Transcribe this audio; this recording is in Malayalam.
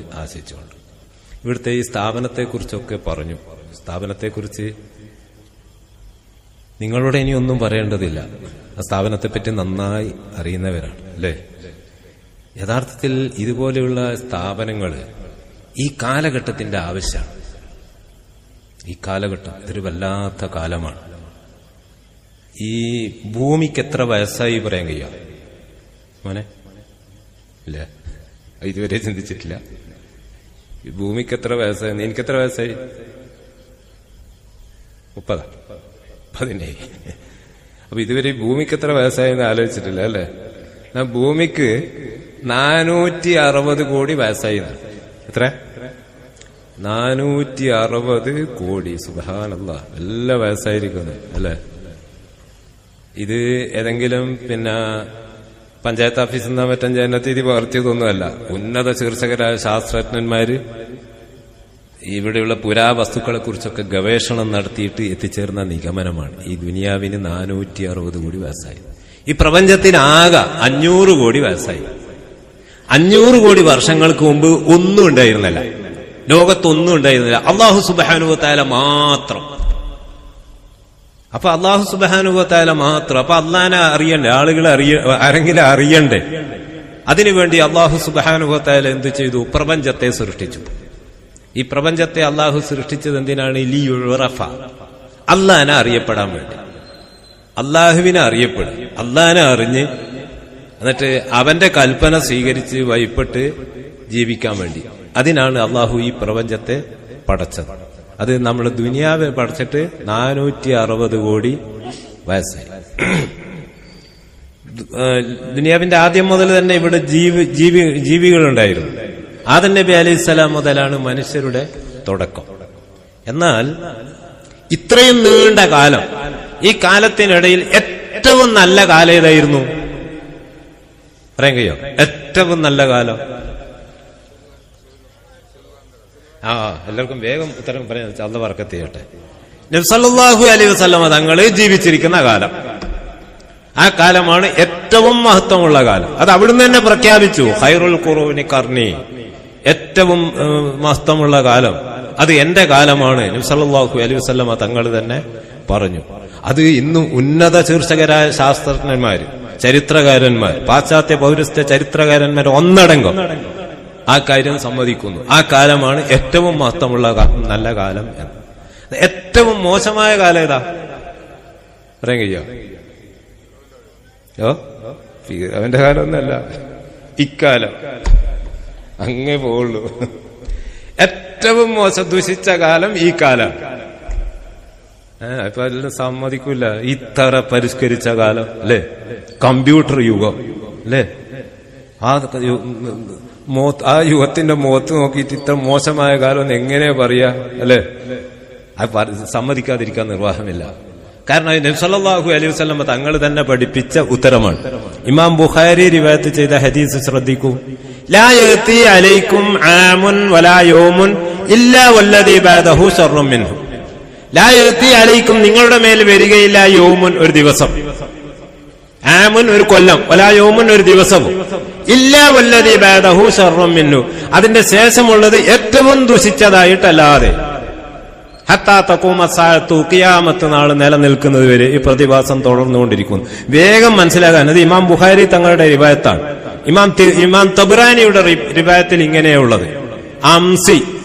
ആശിച്ചുകൊണ്ട് ഇവിടുത്തെ ഈ സ്ഥാപനത്തെക്കുറിച്ചൊക്കെ പറഞ്ഞു. സ്ഥാപനത്തെക്കുറിച്ച് നിങ്ങളോട് ഇനി ഒന്നും പറയേണ്ടതില്ല. ആ സ്ഥാപനത്തെപ്പറ്റി നന്നായി അറിയുന്നവരാണ് അല്ലേ? യഥാർത്ഥത്തിൽ ഇതുപോലെയുള്ള സ്ഥാപനങ്ങൾ ഈ കാലഘട്ടത്തിന്റെ ആവശ്യമാണ്. ഈ കാലഘട്ടം ഇതൊരു വല്ലാത്ത കാലമാണ്. ഈ ഭൂമിക്ക് എത്ര വയസ്സായി പറയാൻ കഴിയാം മോനെ? ഇല്ല, ഇതുവരെ ചിന്തിച്ചിട്ടില്ല. ഈ ഭൂമിക്ക് എത്ര വയസ്സായി? എനിക്കെത്ര വയസ്സായി? 30 അപ്പൊ ഇതുവരെ ഭൂമിക്ക് എത്ര വയസ്സായെന്ന് ആലോചിച്ചിട്ടില്ല അല്ലേ? ഭൂമിക്ക് 460 കോടി വയസ്സായി. എത്ര? 460 കോടി. സുബ്ഹാനല്ലാഹ്, നല്ല വയസ്സായിരിക്കുന്നു അല്ലേ? ഇത് ഏതെങ്കിലും പഞ്ചായത്ത് ഓഫീസിൽ നിന്നാ മറ്റും ജനതീതി പകർത്തിയതൊന്നുമല്ല. ഉന്നത ശീർഷകരായ ശാസ്ത്രജ്ഞന്മാര് ഇവിടെയുള്ള പുരാവസ്തുക്കളെ കുറിച്ചൊക്കെ ഗവേഷണം നടത്തിയിട്ട് എത്തിച്ചേർന്ന നിഗമനമാണ് ഈ ദുനിയാവിന് 460 കോടി വയസ്സായി. ഈ പ്രപഞ്ചത്തിനാകെ 500 കോടി വയസ്സായി. 500 കോടി വർഷങ്ങൾക്ക് മുമ്പ് ഒന്നും ഉണ്ടായിരുന്നില്ല, ലോകത്തൊന്നും ഉണ്ടായിരുന്നില്ല. അല്ലാഹു സുബ്ഹാനഹു വ തആല മാത്രം. അപ്പൊ അല്ലാഹു സുബ്ഹാനഹു വ തആല മാത്രം. അപ്പൊ അല്ലാഹനെ അറിയണ്ടേ? ആളുകളെ ആരെങ്കിലും അറിയണ്ടേ? അതിനുവേണ്ടി അല്ലാഹു സുബ്ഹാനഹു വ തആല എന്ത് ചെയ്തു? പ്രപഞ്ചത്തെ സൃഷ്ടിച്ചു. ഈ പ്രപഞ്ചത്തെ അല്ലാഹു സൃഷ്ടിച്ചത് എന്തിനാണ്? ലിയുറഫ, അല്ലാഹനെ അറിയപ്പെടാൻ വേണ്ടി. അല്ലാഹുവിനെ അറിയപ്പെടും, അല്ലാഹനെ അറിഞ്ഞ് എന്നിട്ട് അവന്റെ കൽപ്പന സ്വീകരിച്ച് വഴിപ്പെട്ട് ജീവിക്കാൻ വേണ്ടി. അതിനാണ് അല്ലാഹു ഈ പ്രപഞ്ചത്തെ പടച്ചത്. അത് നമ്മൾ ദുനിയാവ് പടച്ചിട്ട് 460 കോടി വയസ്സായി. ദുനിയാവിന്റെ ആദ്യം മുതൽ തന്നെ ഇവിടെ ജീവികളുണ്ടായിരുന്നു. ആദം നബി അലൈഹിസ്സലാം മുതലാണ് മനുഷ്യരുടെ തുടക്കം. എന്നാൽ ഇത്രയും നീണ്ട കാലം, ഈ കാലത്തിനിടയിൽ ഏറ്റവും നല്ല കാലം ഏതായിരുന്നു പറയാൻ കഴിയോ? ഏറ്റവും നല്ല കാലം എല്ലാവർക്കും വേഗം ഉത്തരം പറയാൻ അല്ലാഹു ബർക്കത്ത് ചെയ്യട്ടെ. നബി സല്ലല്ലാഹു അലൈഹി വസല്ലം തങ്ങൾ ജീവിച്ചിരിക്കുന്ന കാലം, ആ കാലമാണ് ഏറ്റവും മഹത്വമുള്ള കാലം. അത് അവിടുന്ന് തന്നെ പ്രഖ്യാപിച്ചു, ഖൈറുൽ ഖുറൂനി ഖർനി, ഏറ്റവും മഹത്വമുള്ള കാലം അത് എന്റെ കാലമാണ്. നബി സല്ലല്ലാഹു അലൈഹി വസല്ലം തങ്ങൾ തന്നെ പറഞ്ഞു. അത് ഇന്നും ഉന്നത ശീർഷകരായ ശാസ്ത്രജ്ഞന്മാര്, ചരിത്രകാരന്മാർ, പാശ്ചാത്യ പൗരസ്ത്യ ചരിത്രകാരന്മാർ ഒന്നടങ്കം ആ കാര്യം സമ്മതിക്കുന്നു. ആ കാലമാണ് ഏറ്റവും മഹത്വമുള്ള നല്ല കാലം എന്ന്. ഏറ്റവും മോശമായ കാലം ഏതാ പറയാൻ കഴിയോ? അവന്റെ കാലമൊന്നല്ല, ഇക്കാലം അങ്ങേ പോവുള്ളൂ. ഏറ്റവും ദുഷിച്ച കാലം ഈ കാലം. ഇപ്പൊ എല്ലാം സമ്മതിക്കൂല. ഇത്ര പരിഷ്കരിച്ച കാലം അല്ലേ? കമ്പ്യൂട്ടർ യുഗം അല്ലേ? ആ യുഗത്തിന്റെ മുഖത്ത് നോക്കിയിട്ട് ഇത്ര മോശമായ കാലം എന്ന് എങ്ങനെ പറയാ അല്ലേ? സമ്മതിക്കാതിരിക്കാൻ നിർവാഹമില്ല. കാരണം നബി സല്ലല്ലാഹു അലൈഹി വസല്ലം തങ്ങൾ തന്നെ പഠിപ്പിച്ച ഉത്തരമാണ്. ഇമാം ബുഖാരി റിവായത്ത് ചെയ്ത ഹദീസ് ശ്രദ്ധിക്കൂ. ലാ യഅതി അലൈക്കും ആമുൻ വലാ യൗമുൻ ഇല്ലാ വല്ലദീ ബഅദഹു ശർറുൻ മിൻഹു. ലാ യഅതി അലൈക്കും, നിങ്ങളുടെ മേൽ വരികയില്ല, യൗമുൻ ഒരു ദിവസം, ആമുൻ ഒരു കൊല്ലം, വലാ യൗമുൻ ഒരു ദിവസവും, ഇല്ലാ വല്ലദീ ബഅദഹു ശർറുൻ മിൻഹു, അതിന്റെ ശേഷമുള്ളത് ഏറ്റവും ദുഷിച്ചതായിട്ടല്ലാതെ. ഹത്താ തഖൂമ സഅതു, ഖിയാമത്ത് നാൾ നിലനിൽക്കുന്നത് വരെ ഈ പ്രതിഭാസം തുടർന്നുകൊണ്ടിരിക്കുന്നു. വേഗം മനസ്സിലാക്കാൻ, അത് ഇമാം ബുഖാരി തങ്ങളുടെ റിവായത്താണ്. ഇമാം തബ്റാനിയുടെ റിവായത്തിൽ ഇങ്ങനെയുള്ളത്, അംസി